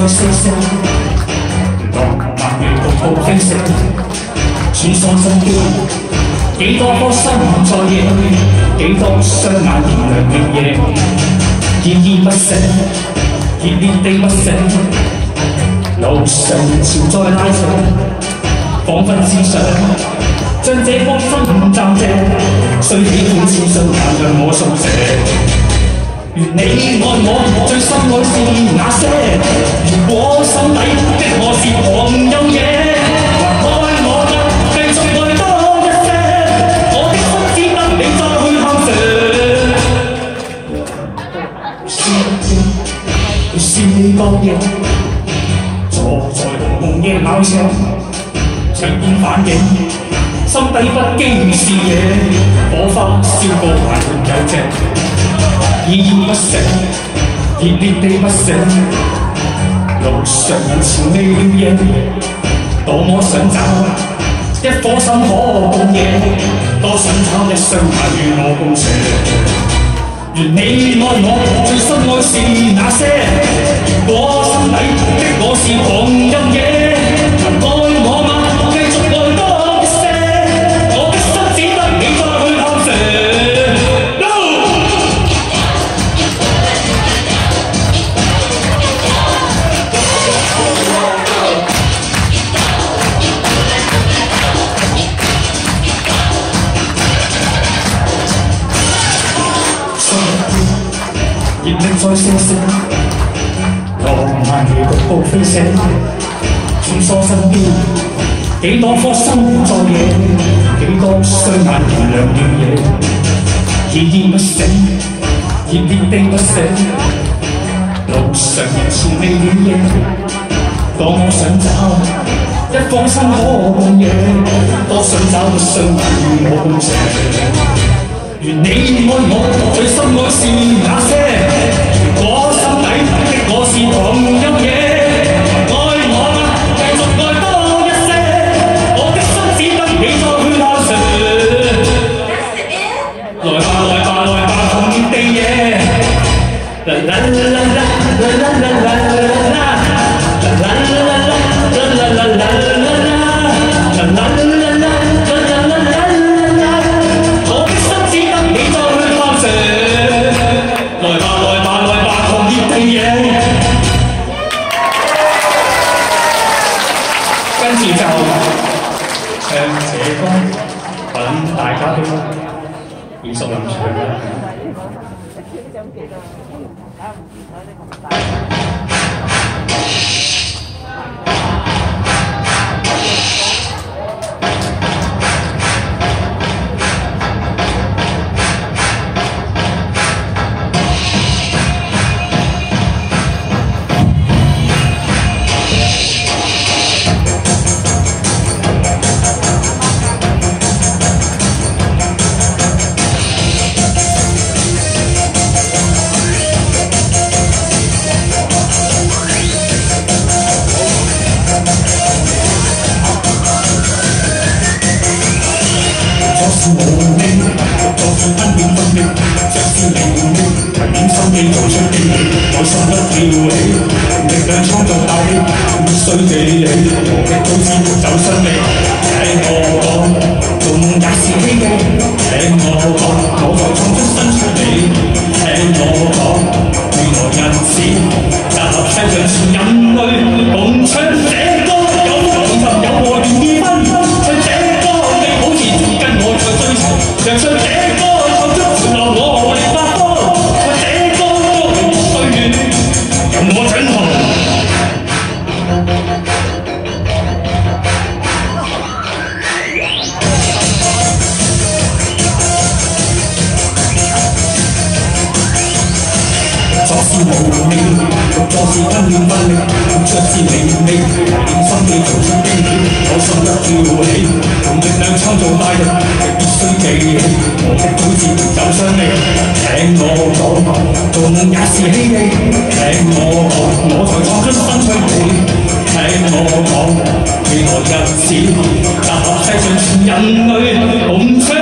在四射，浪漫如瀑布飛射，穿梭身邊，幾多顆心在野，幾多雙眼燃亮的夜，依依不捨，熱烈地不捨，路上潮在拉扯，彷彿只想將這顆心暫借，雖喜歡此生也向我訴謝。 願你愛我，最深愛是那些。如果心底的我是旁有嘢，還愛我嗎？繼續愛多一些。我的心只得你再去探尋。是你覺夜，坐在紅夜鬧場，場面反映心底不羈視野，火花燒過還沒有隻。 依依不捨，熱烈地不捨，路上人潮未了夜，多麼想找一顆心可共夜，多想找一雙眼與我共斜。願你愛我，最深愛是那些。如果心底的我是旁有嘢，還愛我嗎？繼續愛多一些，我的心只得你再去探尋。 熱力在射射，浪漫如瀑布飛射，穿梭身邊，幾多顆心在野，幾多雙眼燃亮了夜，依依不捨，熱烈地不捨，路上人潮未了夜，多麼想找一顆心可共夜，多想找一雙眼與我共斜。 願你愛我，最深愛是那些。如果心底的我是旁有嘢，愛我嗎？繼續愛多一些。我的心只得你再去探尋。來吧來吧來吧，紅熱地野。啦啦啦啦啦啦啦啦啦啦啦啦啦啦啦。 跟住就唱這歌，等大家都耳熟能詳啦。是無力，就算恩怨分裂，這是靈力，提點心機做出的戲，內心不跳起，力量創造大氣，必須記起，無極都知沒走出力。聽我講，仲也是希冀。聽我講，我在創出新出嚟。聽我講，未來日子，集合世上全人類，共唱這歌，有福同尋，有禍願意分。 讓唱這歌，創出潮流，我力發光。唱這歌，歌名歲月，任我掌控。作是無力，作是恩怨分力，出自靈力，提點心機做出經典，我心一跳起，用力量創造大人。 必須記起，我的舉止有傷力。聽我講，做夢也是希冀。聽我講，我才創出新趣味。聽我講，未來日子，集合世上全人類，共唱。